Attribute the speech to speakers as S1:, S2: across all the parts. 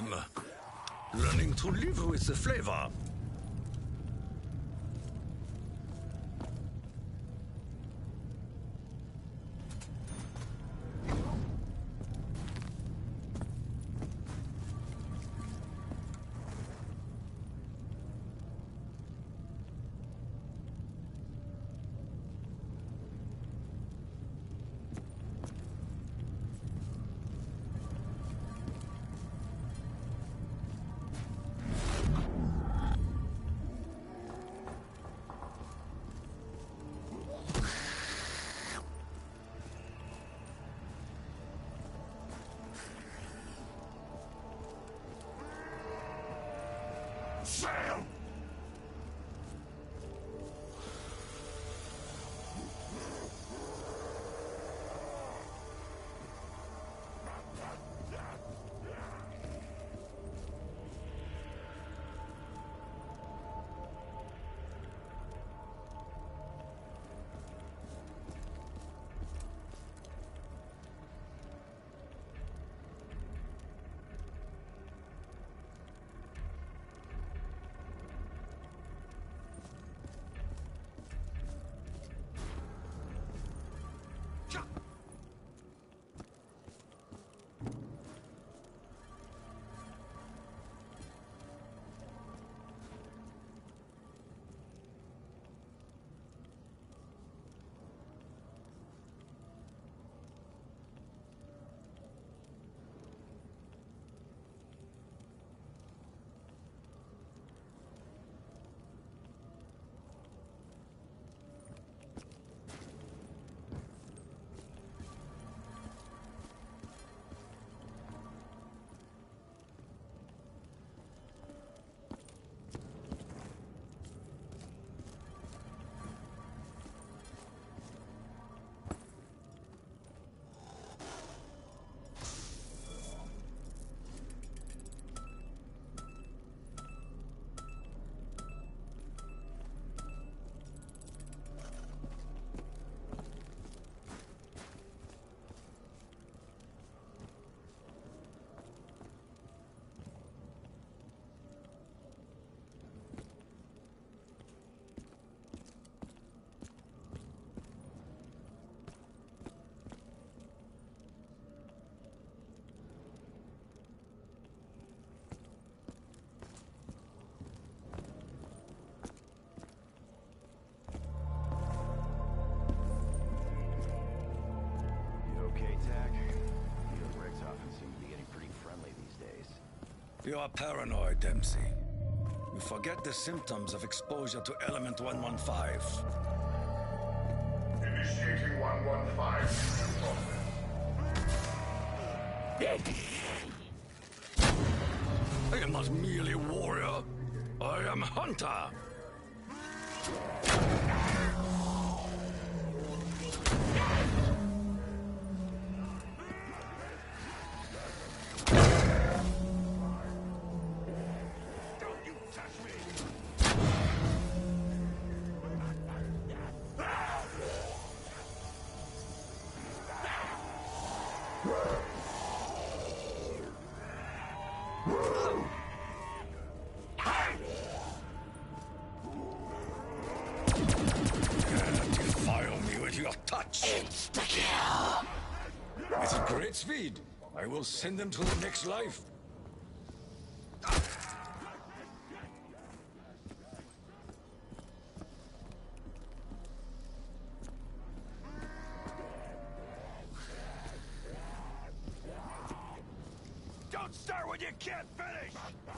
S1: time. Learning to live with the flavor.
S2: Sam!
S1: You are paranoid, Dempsey. You forget the symptoms of exposure to element 115.
S2: Initiating 115.
S1: I am not merely warrior. I am hunter. It's a great speed. I will send them to the next life.
S2: Don't start when you can't finish!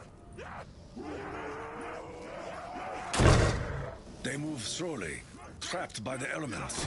S1: They move slowly, trapped by the elements.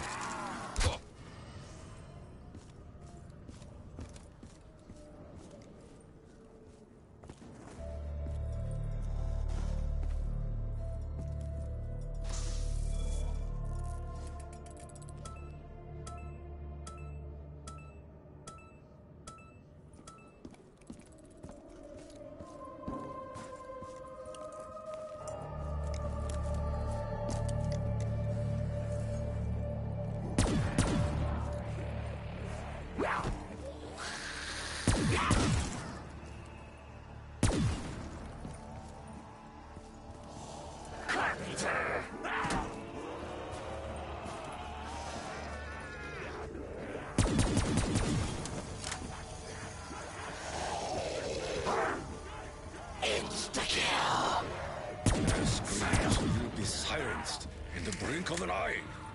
S1: blink of an eye.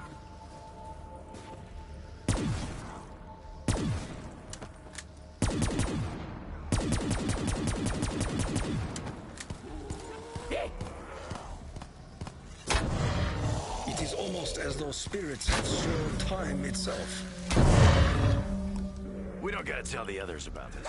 S1: It is almost as though spirits have slowed time itself.
S3: We don't gotta tell the others about this.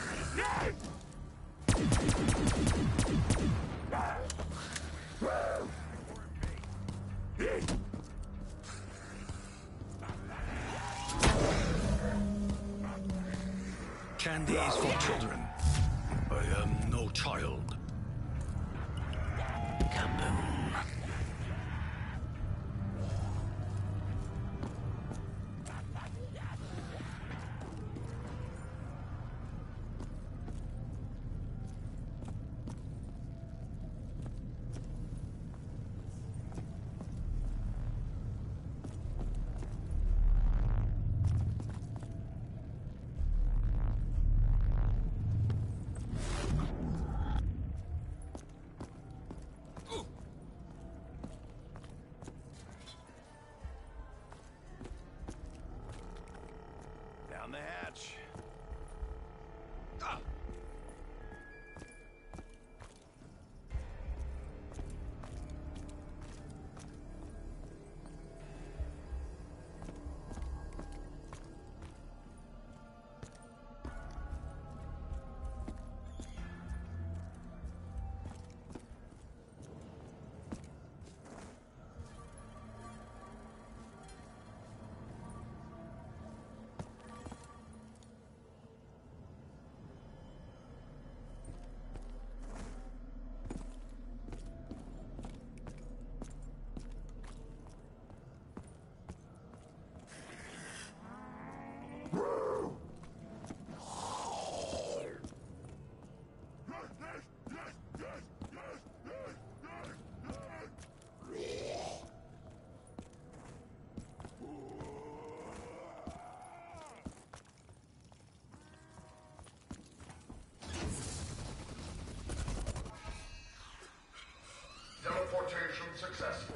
S1: Candy is for children. I am no child.
S3: Kaboom. Down the hatch.
S2: Teleportation successful.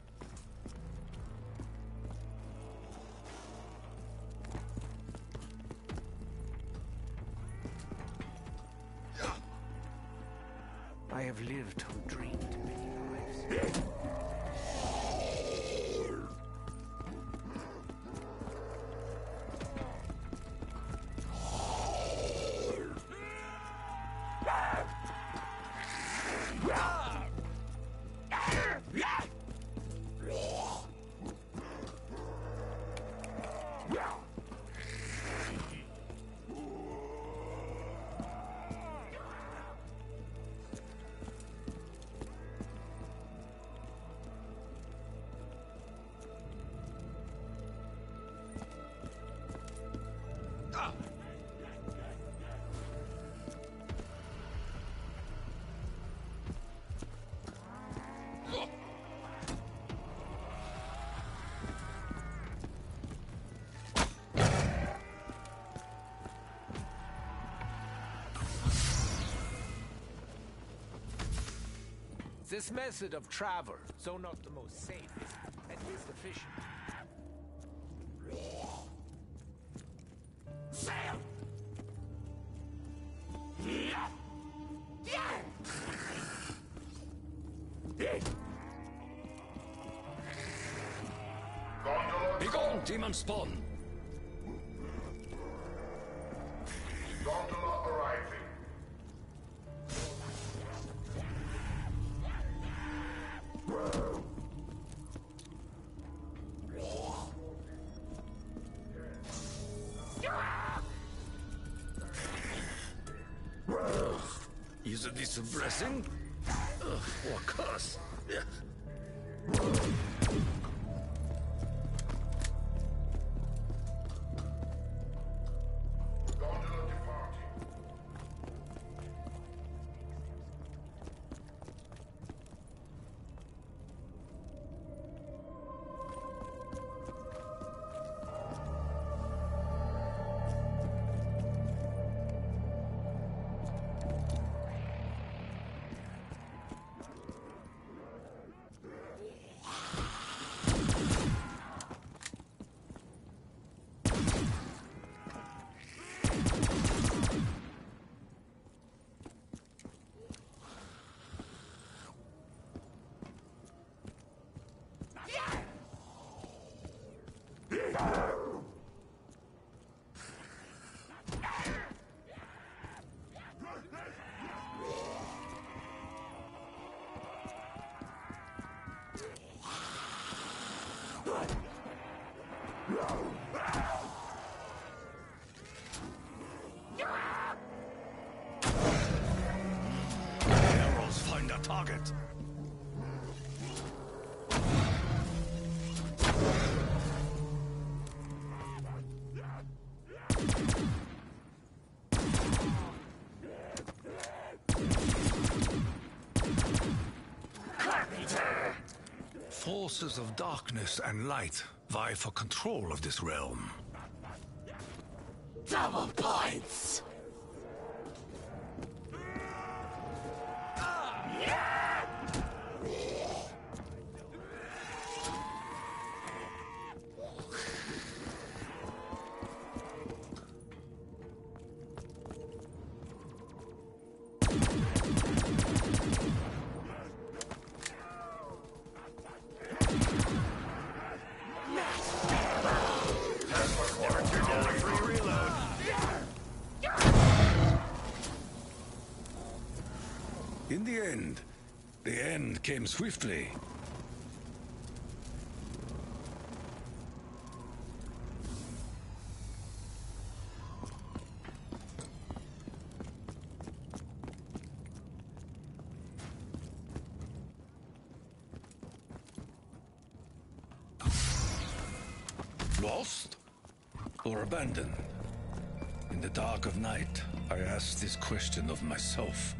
S4: I have lived who dreamed many lives. This method of travel, though not the most safe, is at least efficient.
S2: Sail!
S1: Begone, demon spawn!
S2: Gondola arriving.
S1: Is this a blessing? Or a curse?
S2: Gondola departing.
S1: target. Forces of darkness and light vie for control of this realm.
S5: Double points!
S1: In the end came swiftly. Lost or abandoned? In the dark of night, I asked this question of myself.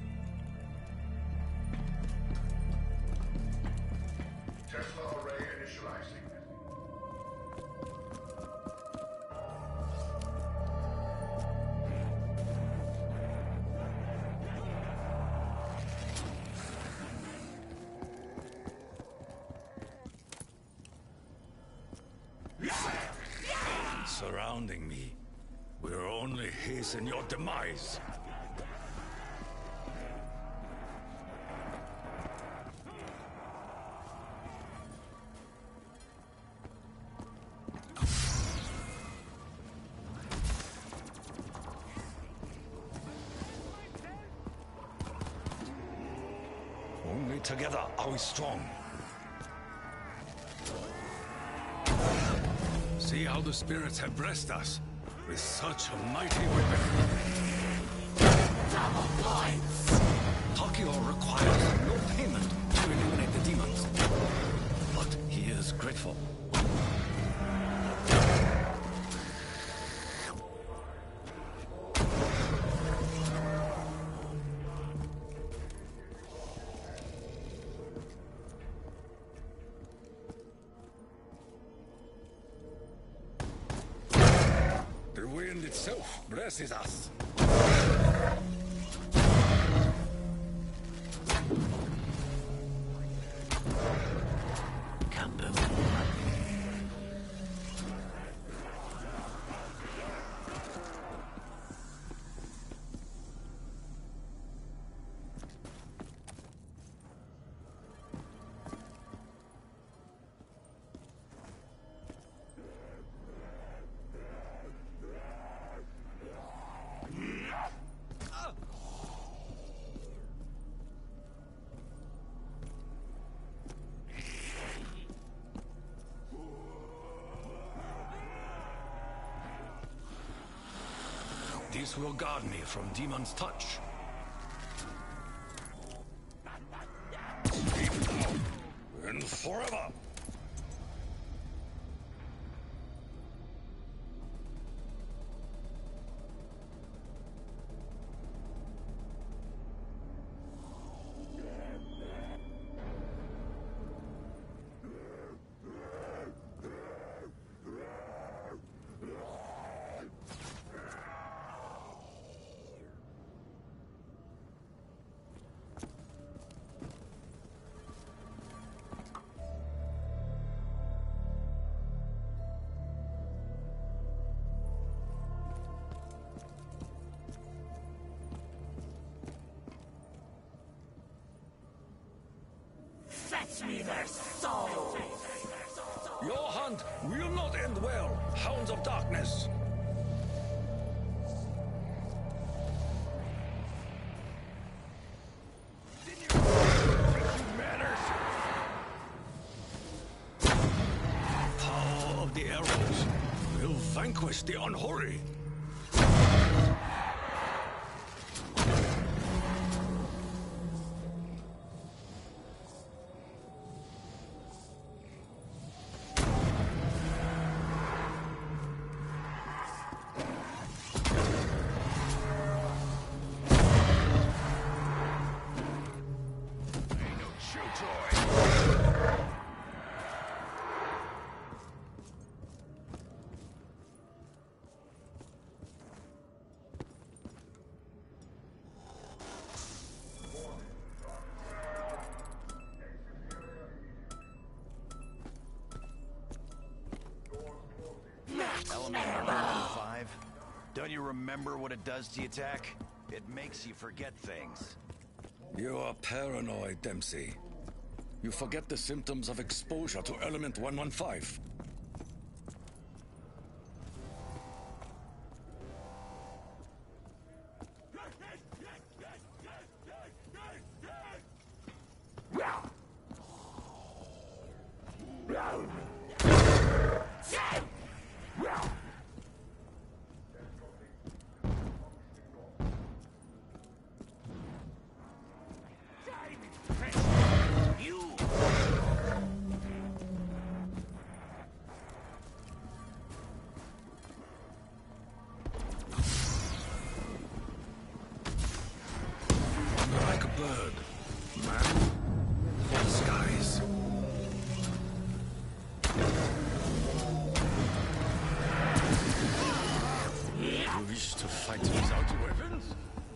S2: Tesla array initializing.
S1: Surrounding me will only hasten your demise. Only together are we strong. See how the spirits have blessed us with such a mighty weapon.
S5: Double points!
S1: Tokyo requires no payment to eliminate the demons, but he is grateful. The wind itself blesses us. This will guard me from demon's touch. Sleep now and forever.
S5: Fetch me their souls!
S1: Your hunt will not end well, Hounds of Darkness. Manners. Power of the arrows will vanquish the unholy.
S3: Don't you remember what it does to you, Tack? It makes you forget things.
S1: You are paranoid, Dempsey. You forget the symptoms of exposure to element 115. Like a bird, man. All skies. You wish to fight without weapons?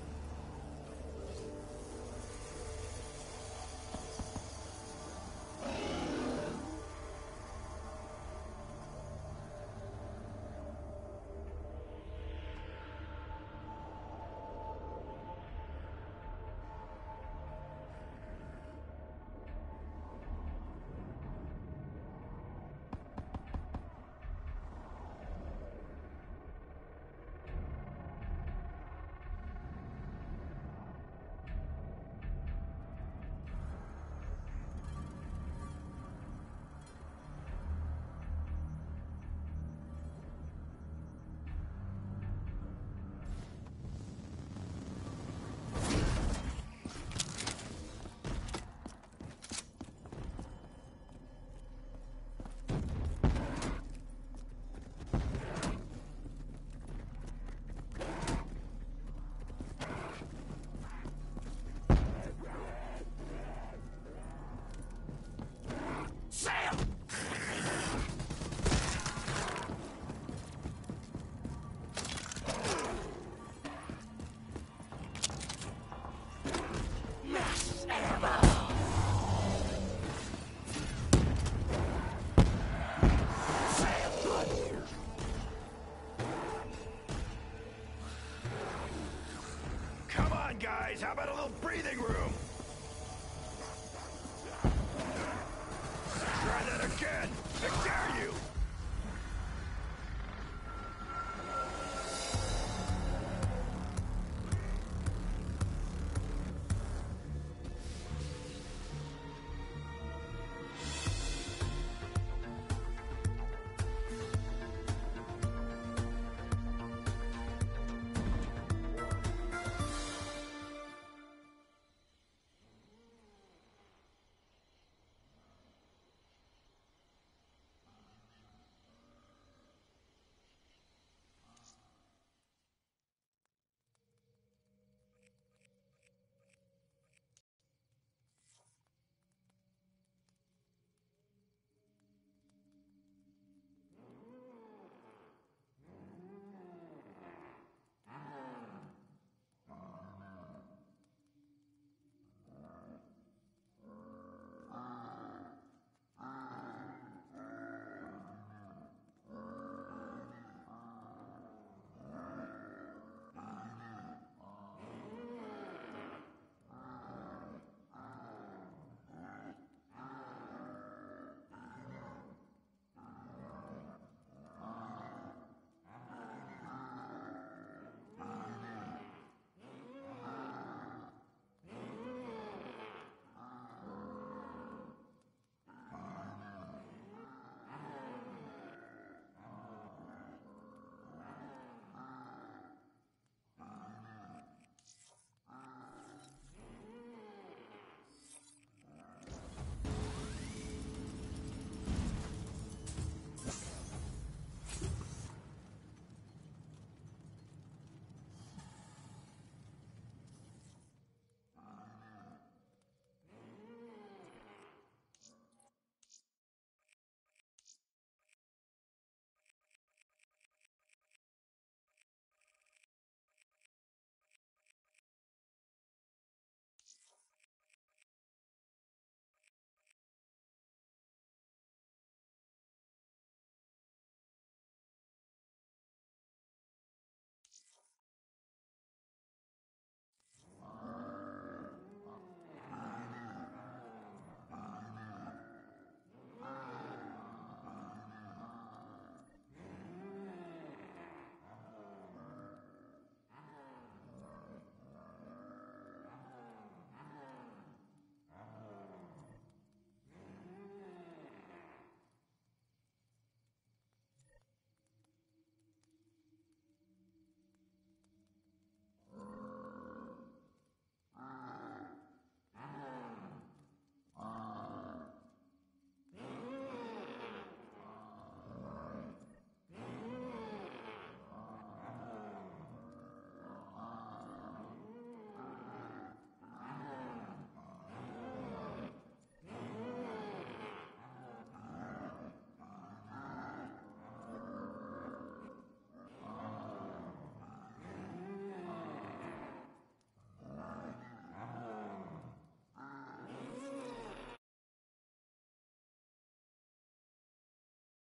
S3: Come on, guys! How about a little breathing room? Try that again!